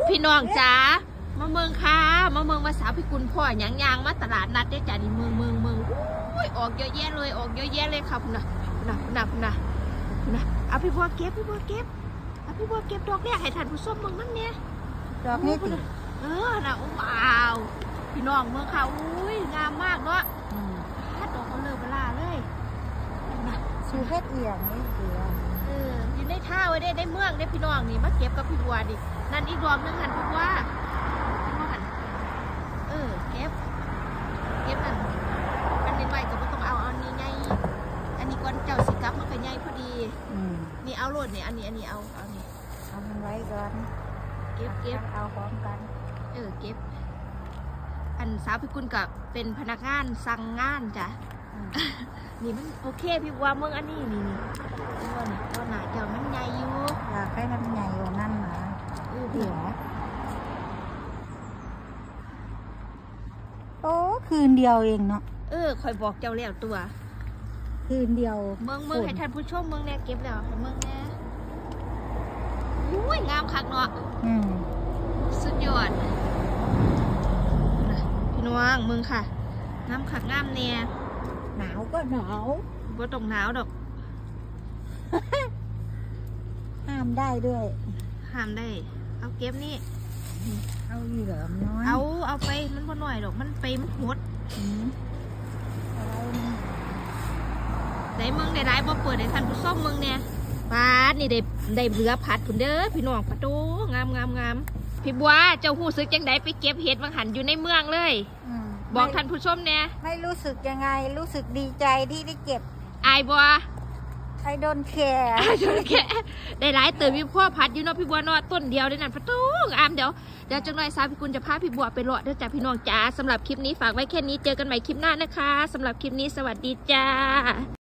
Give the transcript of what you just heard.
พี่น้องจ๋ามาเมืองค่ะมาเมืองมาสาวพี่กุลพ่อหยังมาตลาดนัดได้จ้ะนี่เมืองอุ้ยออกเยอะแยะเลยออกเยอะแยะเลยครับนะเอาพี่บัวเก็บเอาพี่บัวเก็บดอกเนี่ยให้ท่านผู้ชมเมืองนั่นเนี่ยดอกนี้ตินะว้าวพี่น้องเมืองค่ะอุ้ยงามมากเนาะดอกเบลาเลยนะสูเพชรเอียงนี่เสืออยู่ในท่าไว้ได้เมืองได้พี่น้องนี่มาเก็บกับพี่บัวดินั่นอีกดอกนึงหันพี่บัวเก็บนั่นอันนี้ไว้ก็ไม่ต้องเอาอันนี้ไงอันนี้ก่อนเจ้าสิกับมันก็ใหญ่พอดีนี่เอาโลดนี่อันนี้เอานี่เอามันไว้ก่อนเก็บเอาพร้อมกันเก็บอันสาวพี่กุลกับเป็นพนักงานสั่งงานจ้ะนี่มันโอเคพี่บัวเมืองอันนี้นี่ตัวหนาเจ้ามันใหญ่อยู่อยากให้มันใหญ่กว่านั้นนะเดี๋ยวโอ้คืนเดียวเองเนาะคอยบอกเจ้าแล้วตัวคืนเดียวเมืองให้ท่านผู้ชมเมืองแน่เก็บแล้วให้เมืองแน่อุ้ยงามคักเนาะสุดยอดพี่น้องเมืองค่ะงามคักงามแน่หนาวก็หนาวบ่ต้องหนาวดอกห้ามได้ด้วยห้ามได้เอาเก็บนี่เอาอีเหลือมน้อยเอาไปมันบ่หน่อยดอกมันไปมันหดได้เมืองได้ร้ายบ่เปิดได้ทันผู้ส้มเมืองเนี่ยปาดนี่ได้เรือผัดคุณเด้อพี่น้องปะโตงามพี่บัวเจ้าหู้ซึกจังไดไปเก็บเห็ดบางหันอยู่ในเมืองเลยบอกท่านผู้ชมเนี่ยไม่รู้สึกยังไงรู้สึกดีใจที่ได้เก็บอายบัวไอโดนแคร์ได้หลายเติมพี่พ่อพัดอยู่เนาะพี่บัวเนาะต้นเดียวได้นั่นปะตู้งามเดี๋ยวจังหน่อยสาวพี่กุลจะพาพี่บัวไปเลาะเด้อจ้าพี่น้องจ้าสำหรับคลิปนี้ฝากไว้แค่นี้เจอกันใหม่คลิปหน้านะคะสำหรับคลิปนี้สวัสดีจ้า